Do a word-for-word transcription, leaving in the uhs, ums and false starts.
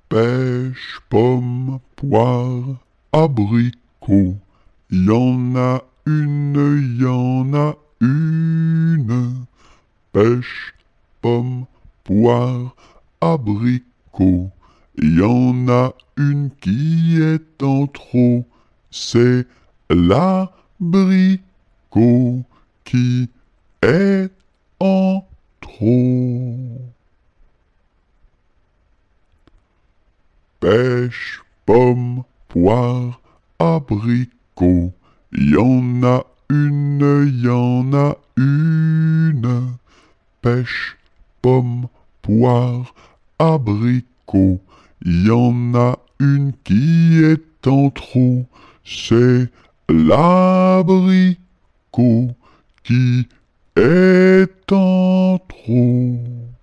Pêche, pomme, poire, abricot. Y en a une, y en a une. Pêche, pomme, poire, abricot. Y en a une qui est en trop, c'est l'abricot qui est en trop. Pêche, pomme, poire, abricot. Y en a une, y en a une. Pêche, pomme, poire, abricot. Y en a une qui est en trop, c'est l'abricot qui est en trop.